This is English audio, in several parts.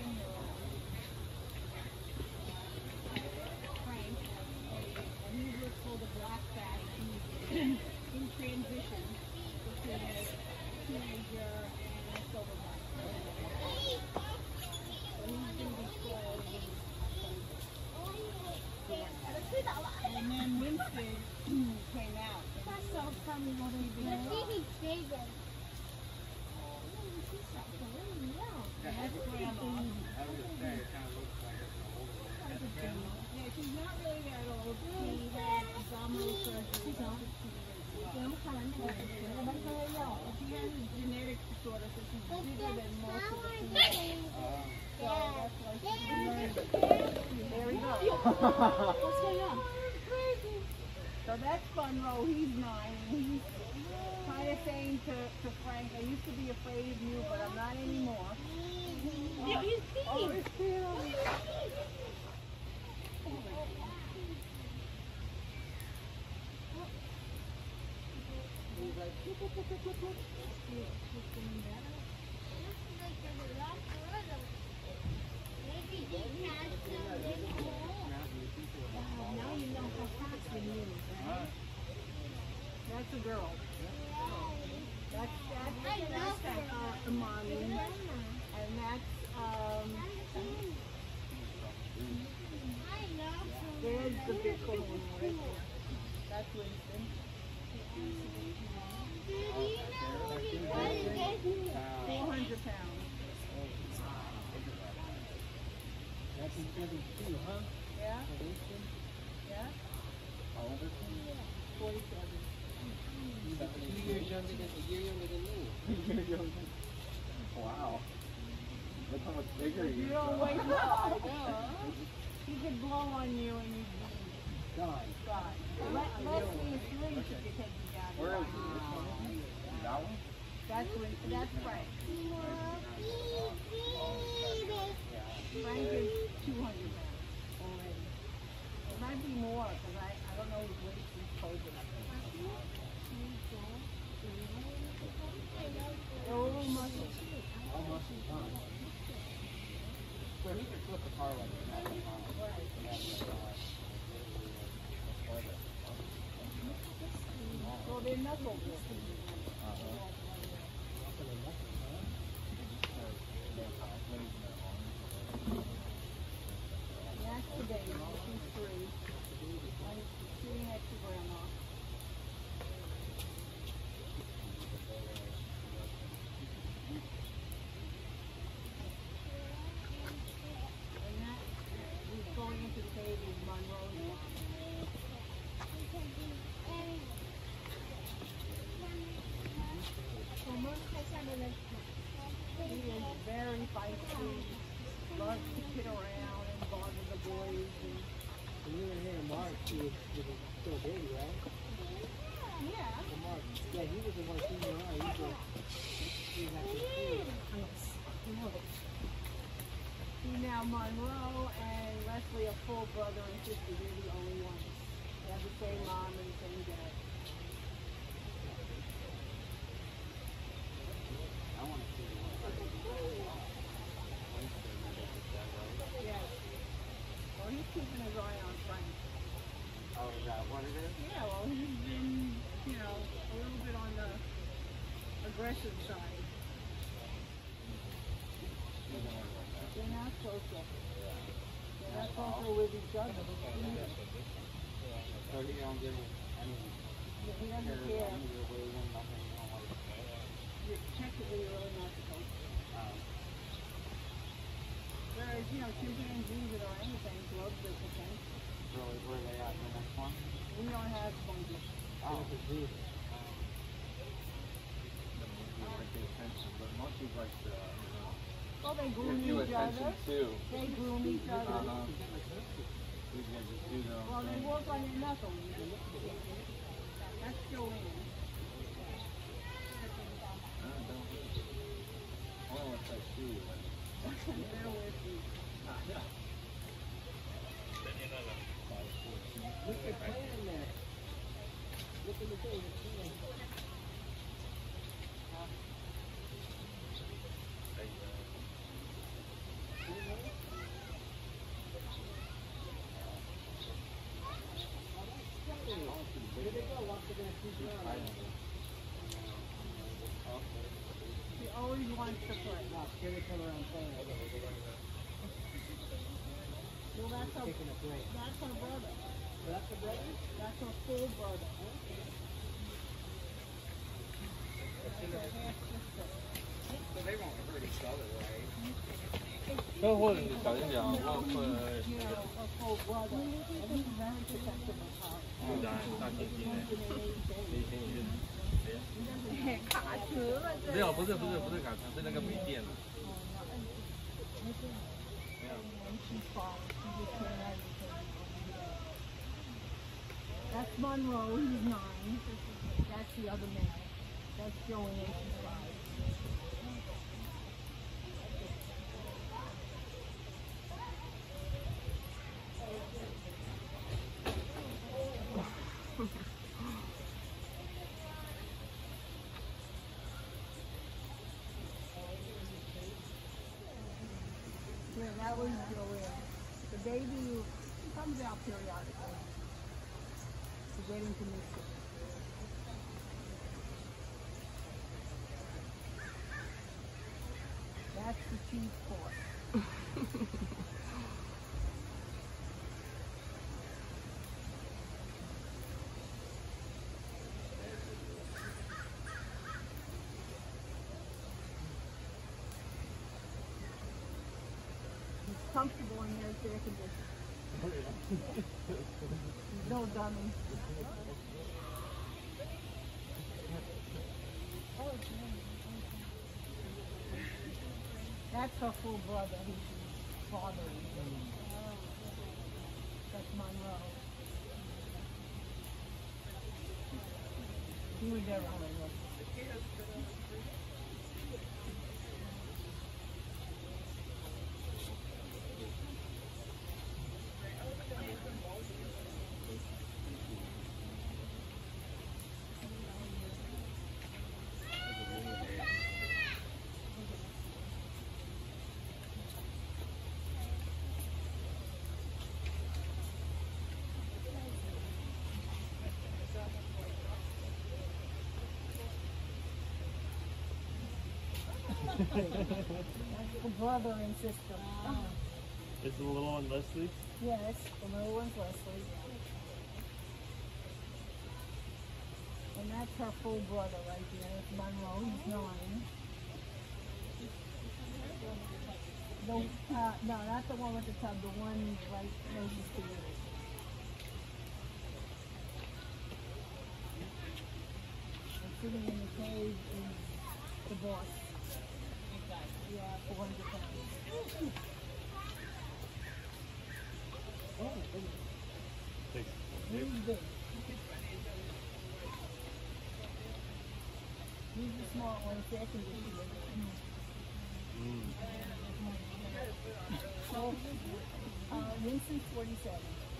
Frank, and he was called a black cat. He's in transition between a teenager and a silverback. So he's going to be spoiled. And then Winston came out. That's so funny what he did. That's Grandma. Yeah, she's not really that old. She had abdominal surgery. She has a genetic disorder, so she's bigger than most of the people. So that's why she's learning. There we go. What's going on? So that's Monroe. He's 9. And he's kind of saying to Frank, I used to be afraid of you, but I'm not anymore. Yeah, he's peeing. Oh, it's peeing. He's like, look, look, look, look, look. He's coming back. Now you know how fast we move, right? That's a girl. That's mommy. And that's, there's the big kahuna right there. That's Winston. 400 pounds. That's in 72, huh? Yeah? Yeah? How old is he? 47. He's a year younger than me. Wow. Look how much bigger he You is. don't wait long. He could blow on you and you'd be God. gone. Leslie is 3 if you take him down. Where is he? Which one is he? That one? That's Frank. Frank is 200 pounds already. It might be more because I don't know his weight since COVID. They're all muscles. How much is he? So he could flip a car like that. So they're knuckles. That's the baby. She's 3. I'm sitting next to Grandma. And that is going into the baby Monroe's mom. He is very feisty, loves to kid around and bother the boys. And you were here in March, he was still baby, right? Yeah. In March. Yeah, he was the one seeing your eye. He was actually See now Monroe and Leslie are full brother and sister. They're the only ones. They have the same mom and the same dad. I want to see the one. Yes. Well, he's keeping his eye on Frank. Oh, is that what it is? Yeah, well, he's been, you know, a little bit on the aggressive side. They're not social. They're not social with each other. So he don't give any He doesn't care, care. either way, nothing, you don't like Technically, you're really not supposed to. Whereas, you know, chimpanzees or anything love discipline. really, where they at, the next one? We don't have monkeys. Oh, it's a zoo. But monkeys like to, Well, they give groom you each attention other. too. They groom each other. You can just do their Well, own they thing. work on your knuckles. That's still in. Oh, it's like shoes. They're with you. Look at playing there. Look at the thing. She always wants to play. Not scared to come around playing. Well, that's her, Taking a break. that's her brother. That's the brother? That's her full brother. That's her half sister. So they won't hurt each other, right? 那或者你小心点啊，忘会 You know, her full brother. And he's very protective of her. 大猩猩呢？黑猩猩。 卡车了，这。 没有，不是卡车，是那个没电了。没有。 That's Monroe, he's 9. That's the other man. That's Joanne, she's 5. Yeah, that was Joanne. The baby comes out periodically. We're getting to miss it. That's the cheese court. It's comfortable in there, it's air conditioned. No dummy. That's her full brother, who's his father. That's Monroe. He was there earlier. That's the brother and sister. Is the little one Leslie? Yes, the little one's Leslie. And that's her full brother right there. It's Monroe, he's 9. No, not the one with the tub, the one right closest to you. And sitting in the cave is the boss. Yeah, 400 pounds. He's big. He's the small one, second. So, Winston's 47.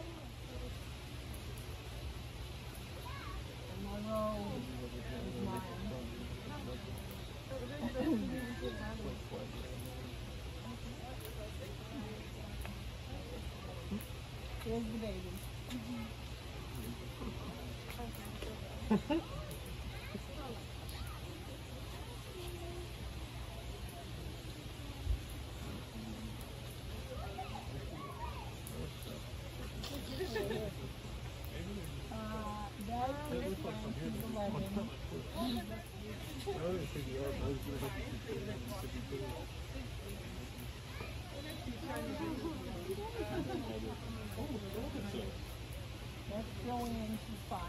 And Monroe is 9. Here's the baby. That is Frankie's 11. That's Joanne, she's 5.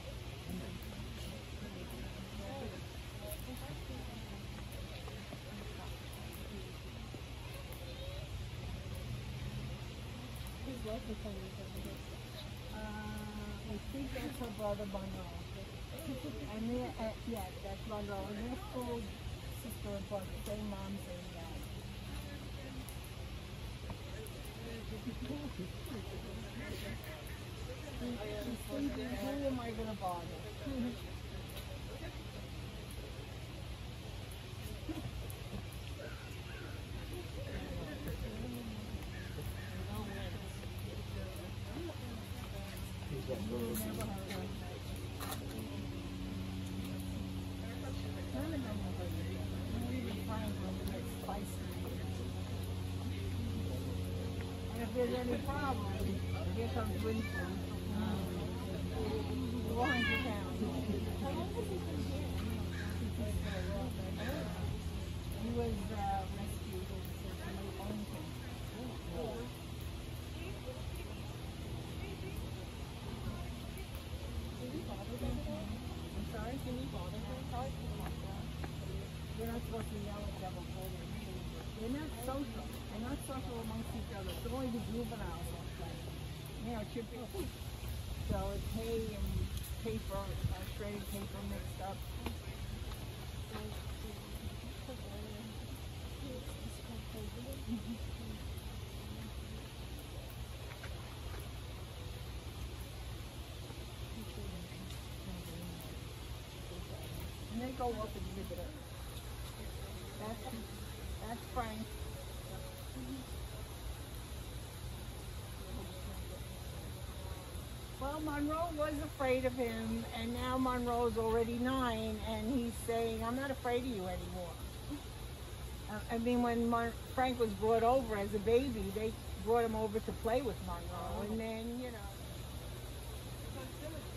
I think that's her brother Monroe. And yeah, that's Monroe. And they're full sister and brother, same mom, same dad. She's thinking, who am I going to bother? there's any problem, here comes Winston. 400 pounds. He was rescued from Arlington. I'm sorry? Can you bother her? They're not supposed to yell at double folders. They're not social. They're not social amongst each other. It's only the juveniles like that. You know, chipping. So it's hay and paper, shredded paper mixed up. And they go up exhibitor. That's Frank. Well, Monroe was afraid of him, and now Monroe's already 9, and he's saying, I'm not afraid of you anymore. I mean, when Frank was brought over as a baby, they brought him over to play with Monroe, and then, you know.